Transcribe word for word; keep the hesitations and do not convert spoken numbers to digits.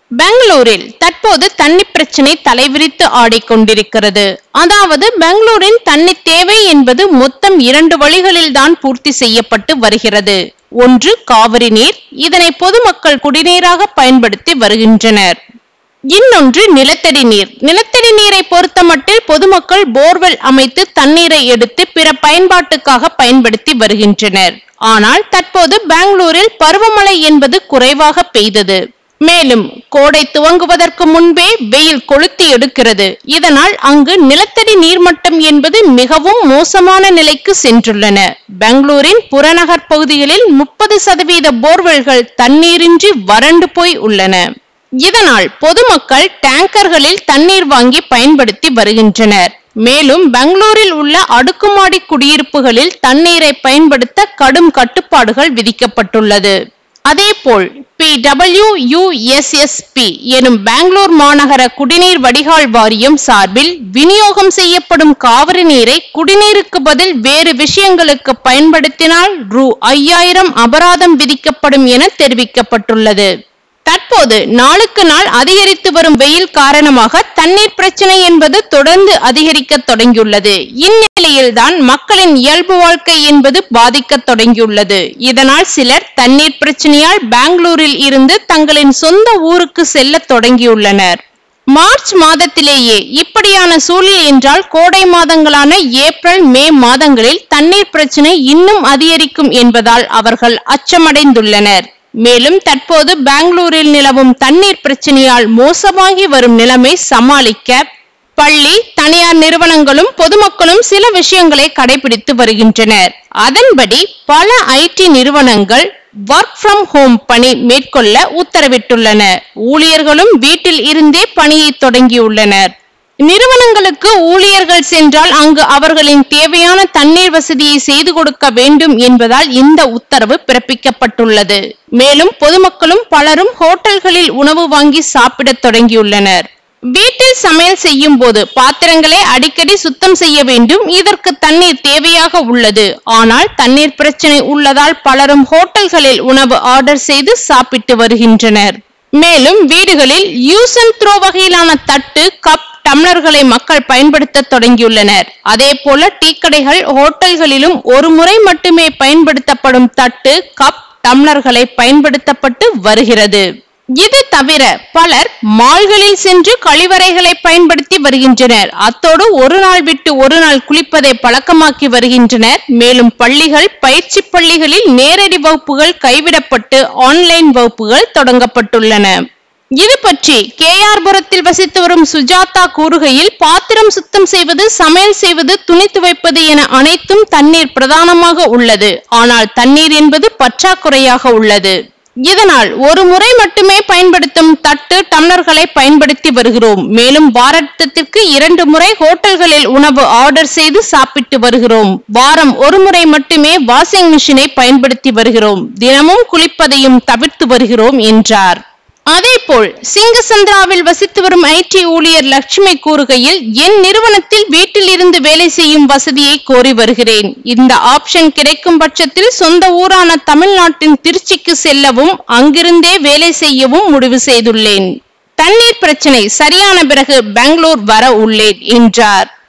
பெங்களூரில் தற்போது தண்ணி பிரச்சனை தலைவிரித்து ஆடிக்கொண்டிருக்கிறது. அதாவது பெங்களூரின் தண்ணி தேவை என்பது மொத்தம் இரண்டு வழிகளில் தான் பூர்த்தி செய்யப்பட்டு வருகிறது. ஒன்று காவிரி நீர், இதனை பொதுமக்கள் குடிநீராக பயன்படுத்தி வருகின்றனர். இன்னொன்று நிலத்தடி நீர். நிலத்தடி நீரை பொறுத்தமட்டில் பொதுமக்கள் போர்வெல் அமைத்து தண்ணீரை எடுத்து பிற பயன்பாட்டுக்காக பயன்படுத்தி வருகின்றனர். ஆனால் தற்போது பெங்களூரில் பருவமழை என்பது குறைவாக பெய்தது. மேலும் கோடை துவங்குவதற்கு முன்பே வெயில் கொளுத்தி எடுக்கிறது. இதனால் அங்கு நிலத்தடி நீர்மட்டம் என்பது மிகவும் மோசமான நிலைக்கு சென்றுள்ளன. பெங்களூரின் புறநகர் பகுதிகளில் முப்பது சதவீத போர்வெல்கள் தண்ணீரின்றி வறண்டு போய் உள்ளன. இதனால் பொதுமக்கள் டேங்கர்களில் தண்ணீர் வாங்கி பயன்படுத்தி வருகின்றனர். மேலும் பெங்களூரில் உள்ள அடுக்குமாடி குடியிருப்புகளில் தண்ணீரை பயன்படுத்த கடும் கட்டுப்பாடுகள் விதிக்கப்பட்டுள்ளது. அதேபோல் B W U S S B எனும் பெங்களூர் மாநகர குடிநீர் வடிகால் வாரியம் சார்பில் விநியோகம் செய்யப்படும் காவிரி நீரை குடிநீருக்கு பதில் வேறு விஷயங்களுக்கு பயன்படுத்தினால் ரூ ஐயாயிரம் அபராதம் விதிக்கப்படும் என தெரிவிக்கப்பட்டுள்ளது. தற்போது நாளுக்கு நாள் அதிகரித்து வரும் வெயில் காரணமாக தண்ணீர் பிரச்சனை என்பது தொடர்ந்து அதிகரிக்க தொடங்கியுள்ளது. இந்நிலையில்தான் மக்களின் இயல்பு வாழ்க்கை என்பது பாதிக்க தொடங்கியுள்ளது. இதனால் சிலர் தண்ணீர் பிரச்சனையால் பெங்களூரில் இருந்து தங்களின் சொந்த ஊருக்கு செல்ல தொடங்கியுள்ளனர். மார்ச் மாதத்திலேயே இப்படியான சூழல் என்றால் கோடை மாதங்களான ஏப்ரல் மே மாதங்களில் தண்ணீர் பிரச்சனை இன்னும் அதிகரிக்கும் என்பதால் அவர்கள் அச்சமடைந்துள்ளனர். மேலும் தற்போது பெங்களூரில் நிலவும் தண்ணீர் பிரச்சனையால் மோசமாகி வரும் நிலைமை சமாளிக்க பள்ளி, தனியார் நிறுவனங்களும் பொதுமக்களும் சில விஷயங்களை கடைபிடித்து வருகின்றனர். அதன்படி பல ஐடி நிறுவனங்கள் ஒர்க் ஃப்ரம் ஹோம் பணி மேற்கொள்ள உத்தரவிட்டுள்ளன. ஊழியர்களும் வீட்டில் இருந்தே பணியை தொடங்கியுள்ளனர். நிறுவனங்களுக்கு ஊழியர்கள் சென்றால் அங்கு அவர்களின் தேவையான தண்ணீர் வசதியை செய்து கொடுக்க வேண்டும் என்பதால் இந்த உத்தரவு பிறப்பிக்கப்பட்டுள்ளது. மேலும் பொதுமக்களும் பலரும் ஹோட்டல்களில் உணவு வாங்கி சாப்பிட தொடங்கியுள்ளனர். வீட்டில் சமையல் செய்யும் போது பாத்திரங்களை அடிக்கடி சுத்தம் செய்ய வேண்டும். இதற்கு தண்ணீர் தேவையாக உள்ளது. ஆனால் தண்ணீர் பிரச்சனை உள்ளதால் பலரும் ஹோட்டல்களில் உணவு ஆர்டர் செய்து சாப்பிட்டு வருகின்றனர். மேலும் வீடுகளில் யூஸ் அண்ட் த்ரோ வகையிலான தட்டு, கப், டம்ளர்களை மக்கள் பயன்படுத்த தொடங்கியுள்ளனர். அதே போல டீ கடைகள், ஹோட்டல்களிலும் ஒரு முறை மட்டுமே பயன்படுத்தப்படும் தட்டு, கப், டம்ளர்களை பயன்படுத்தப்பட்டு வருகிறது. இது தவிர பலர் மால்களில் சென்று கழிவறைகளை பயன்படுத்தி வருகின்றனர். அத்தோடு ஒரு நாள் விட்டு ஒரு நாள் குளிப்பதை பழக்கமாக்கி வருகின்றனர். மேலும் பள்ளிகள், பயிற்சி பள்ளிகளில் நேரடி வகுப்புகள் கைவிடப்பட்டு ஆன்லைன் வகுப்புகள் தொடங்கப்பட்டுள்ளன. இது பற்றி கே ஆர் புரத்தில் வசித்து வரும் சுஜாதா கூறுகையில், பாத்திரம் சுத்தம் செய்வது, சமையல் செய்வது, துணி துவைப்பது என அனைத்தும் தண்ணீர் பிரதானமாக உள்ளது. ஆனால் தண்ணீர் என்பது பற்றாக்குறையாக உள்ளது. இதனால் ஒரு முறை மட்டுமே பயன்படுத்தும் தட்டு, டம்ளர்களை பயன்படுத்தி வருகிறோம். மேலும் வாரத்திற்கு இரண்டு முறை ஹோட்டல்களில் உணவு ஆர்டர் செய்து சாப்பிட்டு வருகிறோம். வாரம் ஒரு முறை மட்டுமே வாஷிங் மிஷினை பயன்படுத்தி வருகிறோம். தினமும் குளிப்பதையும் தவிர்த்து வருகிறோம் என்றார். அதேபோல் சிங்கசந்திராவில் வசித்து வரும் ஐடி ஊழியர் லட்சுமி கூறுகையில், என் நிறுவனத்தில் வீட்டில் இருந்து வேலை செய்யும் வசதியை கோரி வருகிறேன். இந்த ஆப்ஷன் கிடைக்கும் பட்சத்தில் சொந்த ஊரான தமிழ்நாட்டின் திருச்சிக்கு செல்லவும் அங்கிருந்தே வேலை செய்யவும் முடிவு செய்துள்ளேன். தண்ணீர் பிரச்சனை சரியான பிறகு பெங்களூர் வர உள்ளேன் என்றார்.